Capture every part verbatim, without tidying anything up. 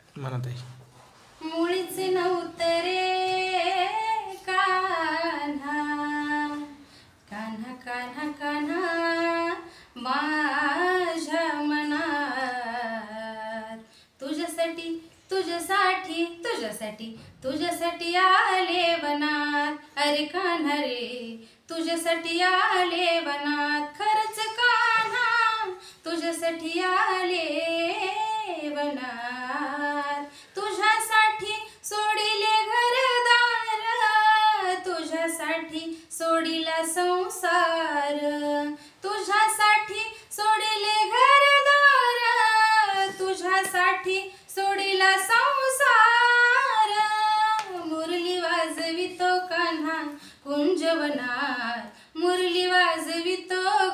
म्हणत आहे. मुळीच नव्हतं रे कान्हा, कान्हा कान्हा कान्हा माझ्या मनात, तुझ्यासाठी तुझ्यासाठी तुझ्यासाठी तुझ्यासाठी आले वनात. अरे कान्हा रे तुझ्यासाठी आले वनात, खरंच कान्हा तुझ्यासाठी आले वनात. तुझ्यासाठी सोडिले घरदार, तुझ्यासाठी सोडिला संसार, तुझ्यासाठी सोडिले घरदार, तुझ्यासाठी सोडिला संसार. मुरली वाजवितो कान्हा कुंजवनात, मुरली वाजवितो ग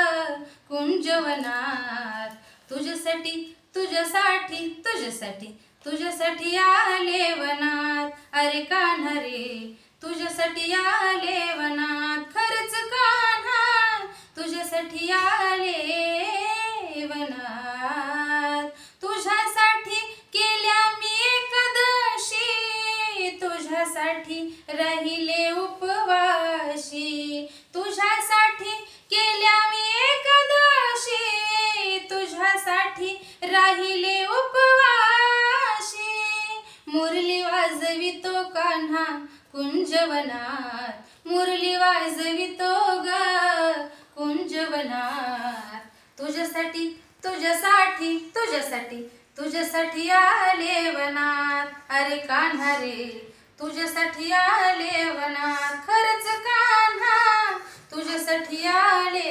कुंजवनात. तुझ्यासाठी तुझ्यासाठी तुझ्यासाठी तुझ्यासाठी आले वनात. अरे कान्हा रे तुझ्यासाठी आले वनात, खरंच कान्हा तुझ्यासाठी आले वनात. तुझ्यासाठी केल्या मी एकादशी, तुझ्यासाठी राहिले उपवाशी, तुझ्यासाठी केल्या मी एकादशी, तुझ्यासाठी राहिले उपवाशी. मुरली वाजवितो कान्हा कुंजवनात, मुरली वाजवितो ग कुंजवनात. तुझ्यासाठी तुझ्यासाठी तुझ्यासाठी तुझ्यासाठी आले वनात. अरे कान्हा रे तुझ्यासाठी आले वनात, खरंच कान्हा तुझ्यासाठी आले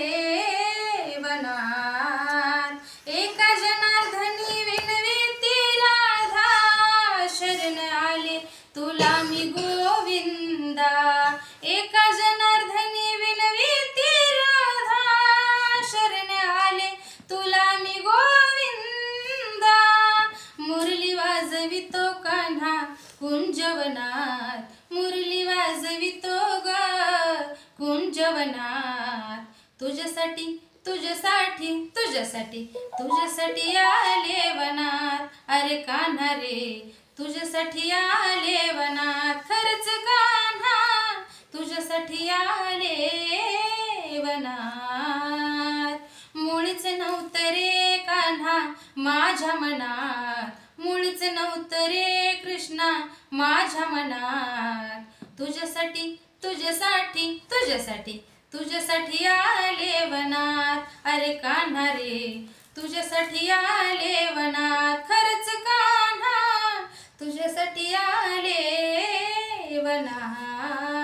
वनात. एका जनार्दनी विनविती राधा, शरण आले तुला मी गोविंदा. एका जनार्दनी विनविती राधा, शरण आले तुला मी गोविंदा. मुरली वाजवितो कान्हा कुंजवनात, मुरली वाजवितो ग कुंजवनात. तुझ्यासाठी तुझ्यासाठी तुझ्यासाठी तुझ्यासाठी आले वनात. अरे कान्हा रे तुझ्यासाठी आले वनात, खरंच कान्हा तुझ्यासाठी आले वनात. मुळीच नव्हतं रे कान्हा माझ्या मनात, मुळीच नव्हतं रे कृष्णा माझ्या मनात. तुझ्यासाठी तुझ्यासाठी तुझ्यासाठी तुझ्यासाठी आले वनात. अरे कान्हा रे तुझ्यासाठी आले वनात, खरंच कान्हा तुझ्यासाठी आले वनात.